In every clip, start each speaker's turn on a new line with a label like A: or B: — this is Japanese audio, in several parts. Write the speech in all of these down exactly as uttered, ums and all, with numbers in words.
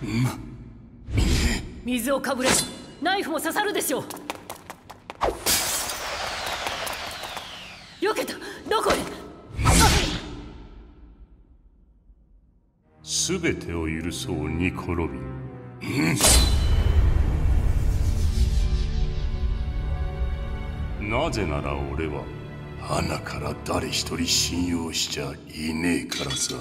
A: 水をかぶればナイフも刺さるでしょう。避けた。どこへ。
B: すべてを許そうニコ・ロビン。なぜなら俺は花から誰一人信用しちゃいねえからさ。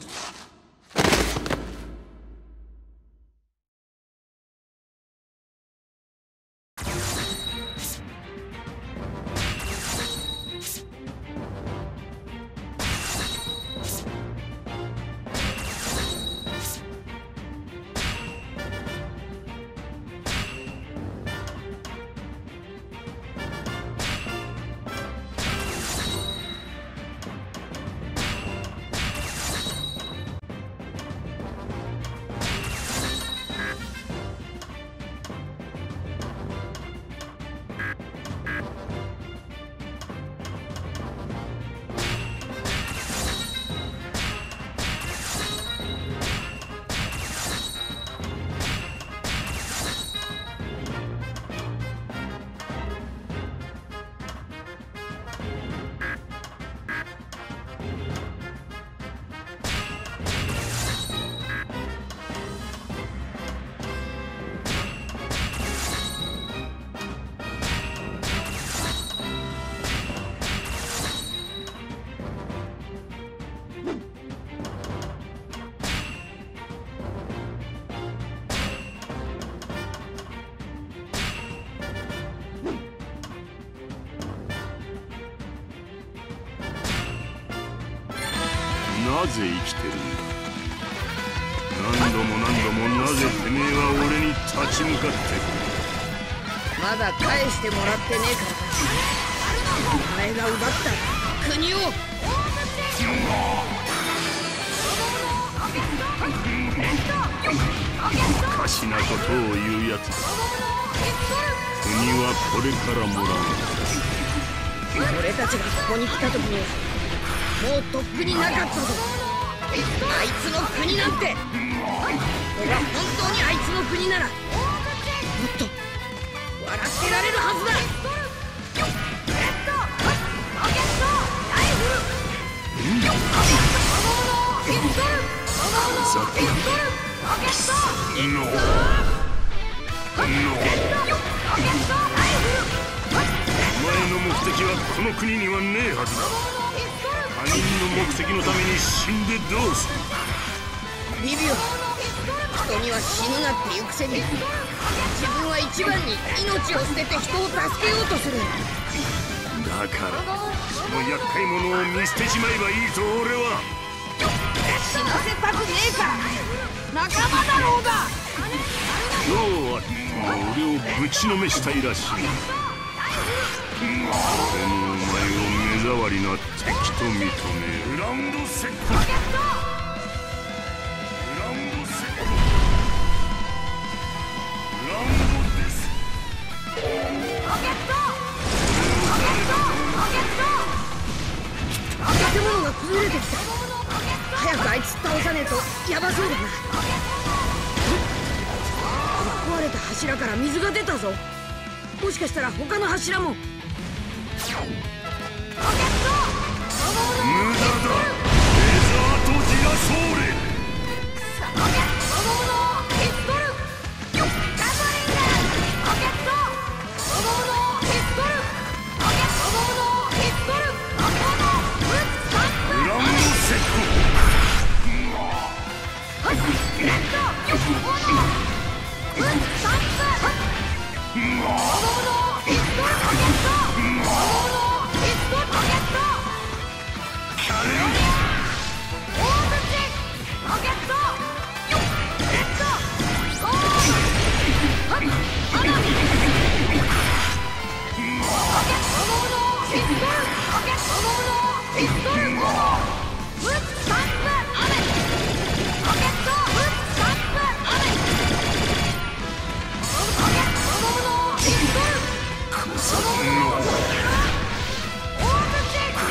B: なぜ生きてるんだ。何度も何度もなぜてめえは俺に立ち向かってくる。
C: まだ返してもらってねえからだ。お前が奪った国を。
B: おかしなことを言うやつだ。国はこれからもらう。
C: 俺たちがここに来た時にはもうとっくになかったぞ。あいつの国なんて。俺が本当にあいつの国ならもっと笑ってられるはずだ。
B: お前の目的はこの国にはねえはずだ。他人の目的のために死んでどうする。
C: リビオ、人には死ぬなって言うくせに自分は一番に命を捨てて人を助けようとする。
B: だからその厄介者を見捨てちまえばいいと俺は。
C: 死なせたくねえから仲間だろうが。
B: 今日は俺をぶちのめしたいらしい。俺もお前を目障りな敵と認めグラウンドセット。グラウンドセット。グラウンドです。ロケット。ロケット。
C: 建物が崩れてきた。早くあいつ倒さねえとヤバそうだな。壊れた柱から水が出たぞ。もしかしたら他の柱も。
B: 無駄だ。デザート・ディラソーレ。グラウンドセット。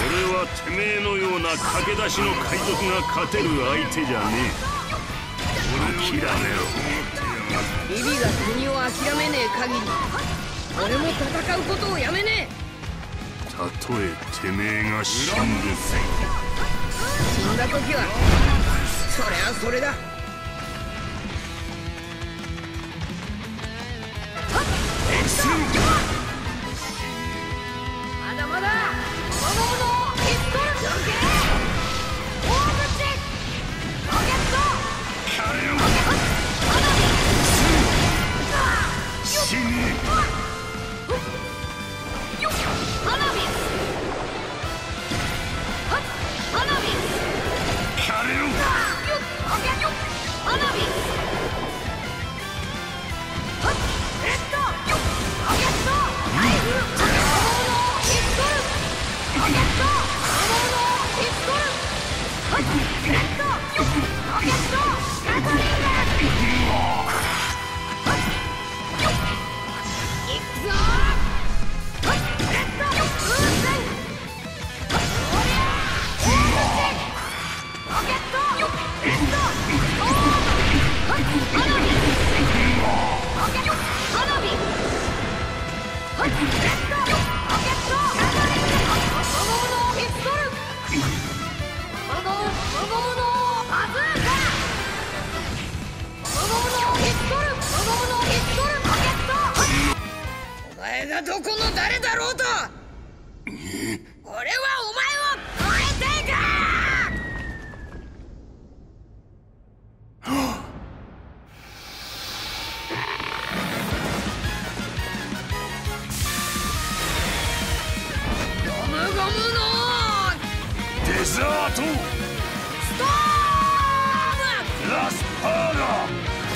B: てめえのような駆け出しの海賊が勝てる相手じゃねえ。 諦めろ。
C: ビビが国を諦めねえ限り俺も戦うことをやめねえ。
B: たとえてめえが死んで
C: 死んだ時はそれはそれだ。まだまだ子供のピストル大口ロケット
B: 死ね。
C: 花火花火
B: 枯れろ。
C: 花火レッドロケットナイフ子供のピストルロケット子供のピストルレッドロケットガトリングいくぞレッド風船おりゃ大口ロケットレッド花火ロケット花火レッドロケットガトリング子供のピストル子供子供のバズーカ子供のピストル子供のピストルロケット。お前がどこの誰だろうと俺はお前を超えていく。ゴムゴムの
B: デザート
C: ストーム
B: ラスパーガ。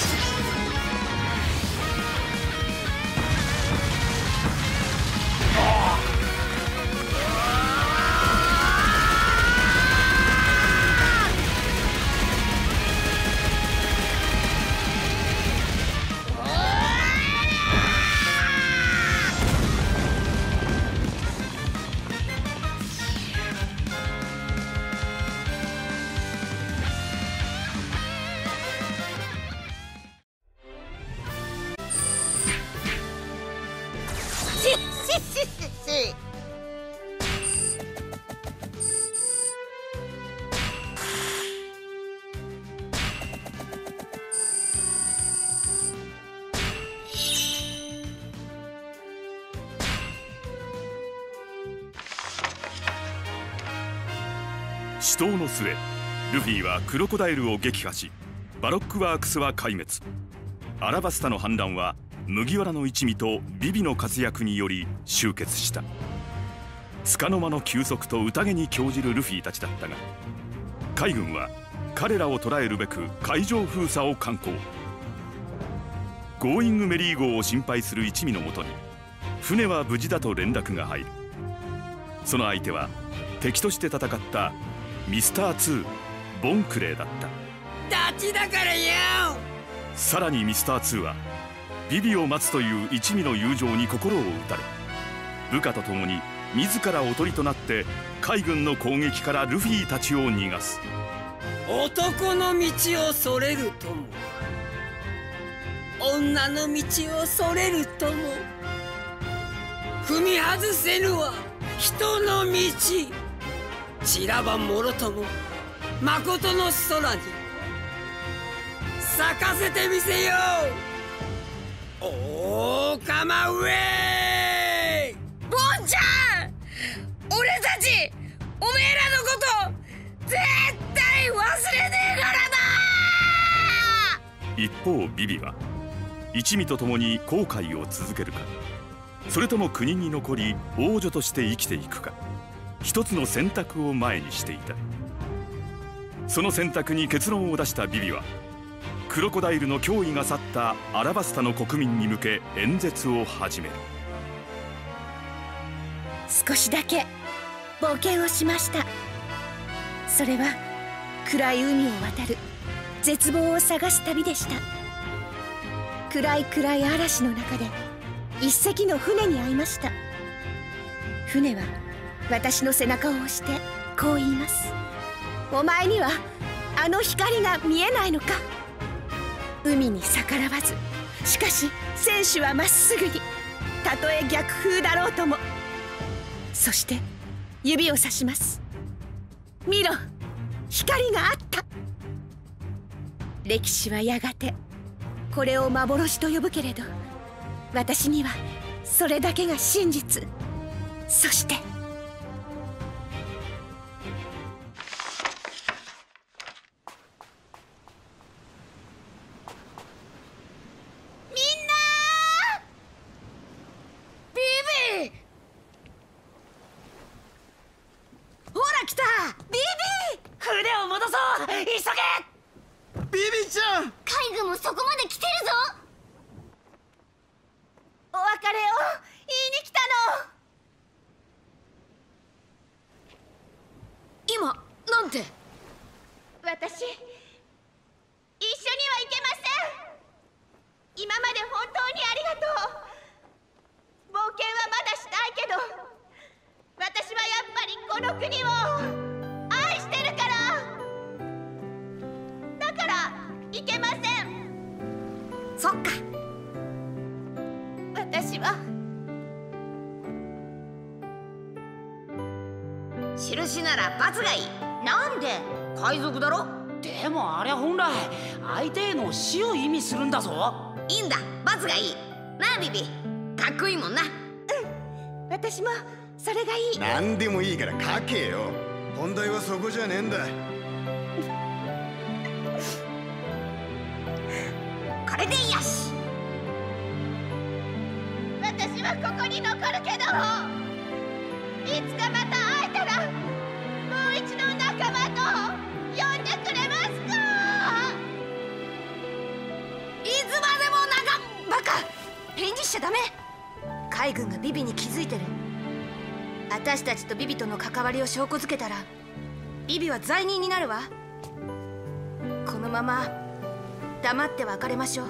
D: 死闘の末、ルフィはクロコダイルを撃破し、バロックワークスは壊滅。アラバスタの反乱は麦わらの一味とビビの活躍により終結した。束の間の休息と宴に興じるルフィたちだったが、海軍は彼らを捕らえるべく海上封鎖を敢行。ゴーイングメリー号を心配する一味のもとに船は無事だと連絡が入る。その相手は敵として戦ったミスターツーボンクレーだった。
C: ダチだからよ。
D: さらにミスターツーはビビを待つという一味の友情に心を打たれ、部下と共に自らおとりとなって海軍の攻撃からルフィたちを逃がす。
C: 男の道をそれるとも女の道をそれるとも踏み外せぬは人の道。散らばもろとも誠の空に咲かせてみせよう。おーかまウェイ。ボンちゃん、俺たちおめえらのこと絶対忘れねえからな。
D: 一方ビビは一味と共に航海を続けるか、それとも国に残り王女として生きていくか、一つの選択を前にしていた。その選択に結論を出したビビはクロコダイルの脅威が去ったアラバスタの国民に向け演説を始める。
E: 少しだけ冒険をしました。それは暗い海を渡る絶望を探す旅でした。暗い暗い嵐の中で一隻の船に会いました。船は私の背中を押してこう言います。お前にはあの光が見えないのか。 海に逆らわず、しかし選手はまっすぐに、たとえ逆風だろうとも。そして指をさします。見ろ、光があった。歴史はやがてこれを幻と呼ぶけれど、私にはそれだけが真実。そして
C: 印なら罰がいい。なんで？海賊だろ。
F: でもあれは本来相手への死を意味するんだぞ。
C: いいんだ、罰がいいなあ。ビビかっこいいもんな。うん、
E: 私もそれがいい。
G: 何でもいいから書けよ。本題はそこじゃねえんだ。
C: これでよし。
H: 私はここに残るけど、いつかまた会えたらもう一度仲間と呼んでくれますか？
C: いつまでも仲…バカ！返事しちゃダメ。海軍がビビに気づいてる。私たちとビビとの関わりを証拠づけたらビビは罪人になるわ。このまま黙って別れましょう。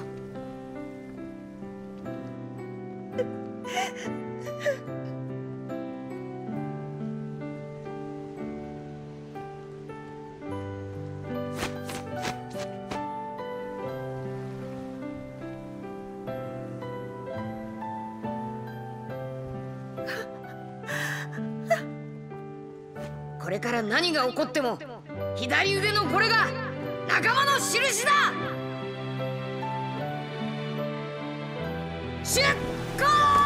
C: これから何が起こっても左腕のこれが仲間の印だ。出航！